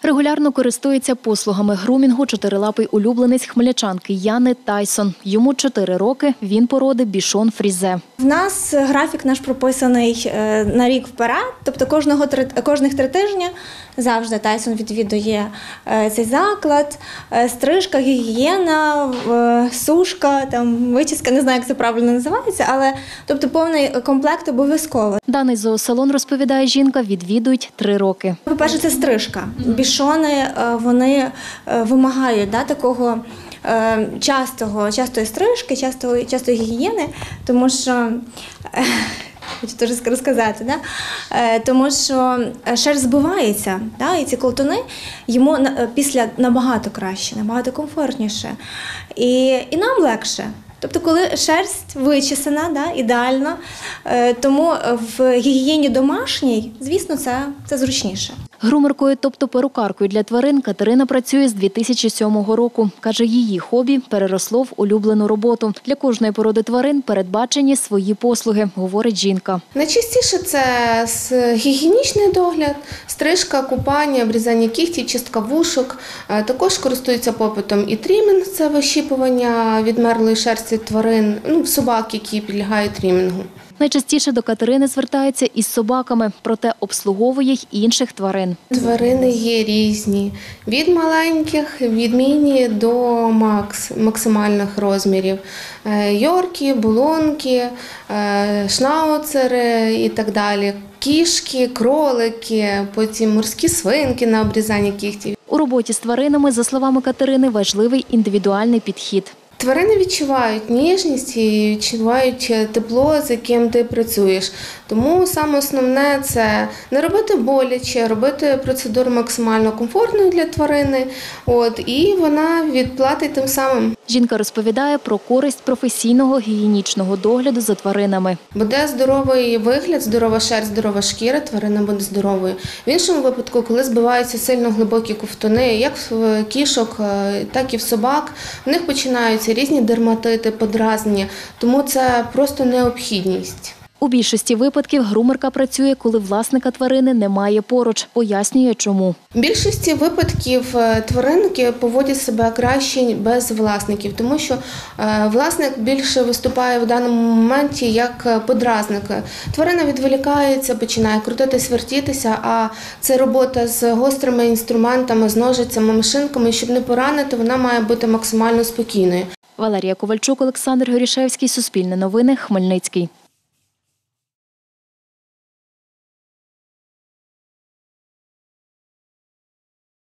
Регулярно користується послугами грумінгу чотирилапий улюбленець хмельничанки Яни Тайсон. Йому 4 роки, він породи бішон фрізе. В нас графік наш прописаний на рік вперед, тобто кожних 3 тижні завжди Тайсон відвідує цей заклад. Стрижка, гігієна, сушка, вичіска, не знаю, як це правильно називається, але тобто повний комплект обов'язково. Даний зоосалон, розповідає жінка, відвідують 3 роки. По-перше, це стрижка. Бішони, вони вимагають такого частої стрижки, частої гігієни, тому що, хочу теж розказати, тому що шерсть збивається, і ці колтуни йому після набагато краще, набагато комфортніше і нам легше. Тобто, коли шерсть вичесана, ідеально, тому в гігієні домашній, звісно, це зручніше. Грумеркою, тобто перукаркою для тварин, Катерина працює з 2007 року. Каже, її хобі переросло в улюблену роботу. Для кожної породи тварин передбачені свої послуги, говорить жінка. Найчастіше це гігієнічний догляд, стрижка, купання, обрізання кігтів, чистка вушок. Також користується попитом і трімінг – це вищіпування відмерлої шерсті тварин, собак, які підлягають трімінгу. Найчастіше до Катерини звертаються із собаками, проте обслуговує й інших тварин. Тварини є різні. Від маленьких, від міні до максимальних розмірів. Йорки, булонки, шнауцери і так далі. Кішки, кролики, потім морські свинки на обрізання кігтів. У роботі з тваринами, за словами Катерини, важливий індивідуальний підхід. Тварини відчувають ніжність і відчувають тепло, з яким ти працюєш. Тому саме основне – це не робити боляче, робити процедуру максимально комфортною для тварини, і вона відплатить тим самим. Жінка розповідає про користь професійного гігієнічного догляду за тваринами. Буде здоровий вигляд, здорова шерсть, здорова шкіра, тварина буде здоровою. В іншому випадку, коли збиваються сильно глибокі ковтуни, як в кішок, так і в собак, в них починаються різні дерматити, подразнення, тому це просто необхідність. У більшості випадків грумерка працює, коли власника тварини немає поруч. Пояснює, чому. В більшості випадків тваринки поводять себе краще без власників, тому що власник більше виступає в даному моменті як подразник. Тварина відволікається, починає крутитись, вертітися, а це робота з гострими інструментами, з ножицями, машинками. Щоб не поранити, вона має бути максимально спокійною. Валерія Ковальчук, Олександр Горішевський, Суспільне новини, Хмельницький.